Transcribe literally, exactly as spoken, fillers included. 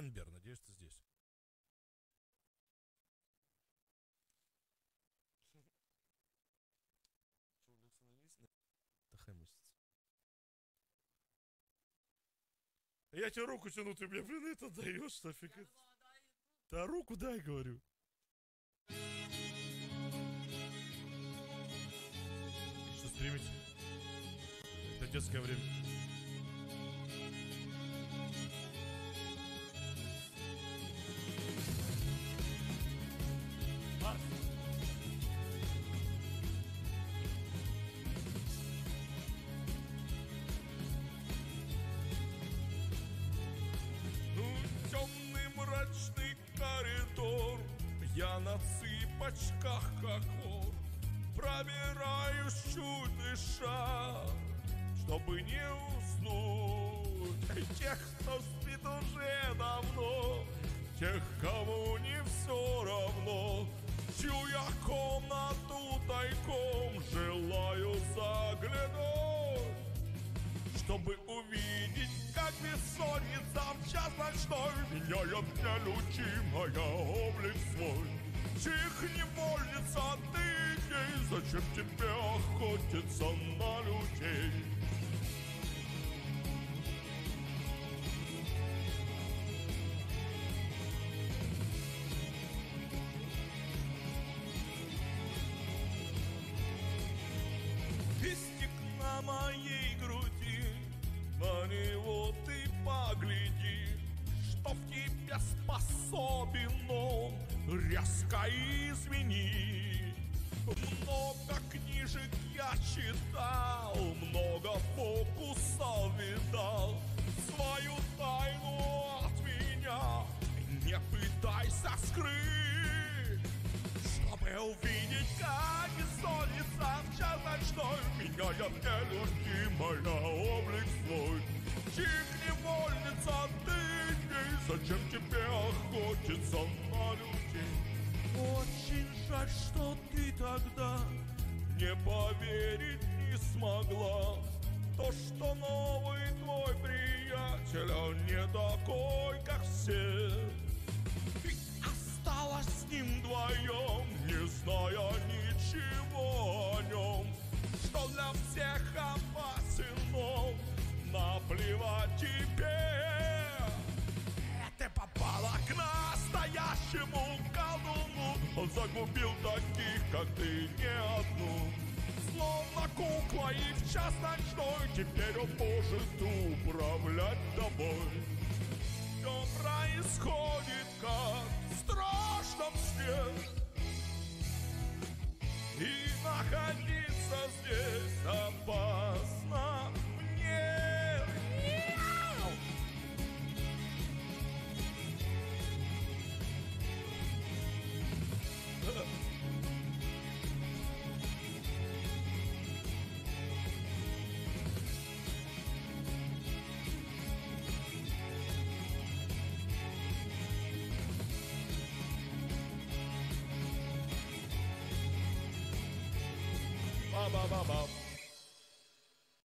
Денбер, надеюсь, ты здесь. Я тебе руку тяну, ты мне, блин, это даешь, нафиг. Да руку дай, говорю. Что стримить? Это детское время. Марс. Ну, темный мрачный коридор, я на цыпочках, как вор, пробираюсь чуть дыша, чтобы не уснуть. Тех, кто спит уже давно, тех, кому не все равно, чью я комнату тайком желаю заглянуть, чтобы увидеть, как бессонница в час ночной меняет нелюдимая облик свой. Чих, невольница, ты гей, зачем тебе охотиться на людей? Листик на моей груди, на него ты погляди, что в тебе способен он резко изменить. Много книжек я читал, много фокусов видал. Свою тайну от меня не пытайся скрыть, чтобы увидеть, как бессонница в час ночной меняет нелюдимая облик свой. Чих, невольница, ты гей, зачем тебе охотиться на людей? Очень жаль, что ты тогда не поверить не смогла. То, что новый твой приятель, он не такой, как все. Ты осталась с ним вдвоем, не зная ничего о нем, что для всех опасен он, наплевать тебе. Ты попала к настоящему колдуну, он загубил таких, как ты, не одну. Словно кукла и в час ночной теперь он может управлять тобой. Все происходит, как в страшном сне, и находиться здесь опасно мне. Ba ba ba ba.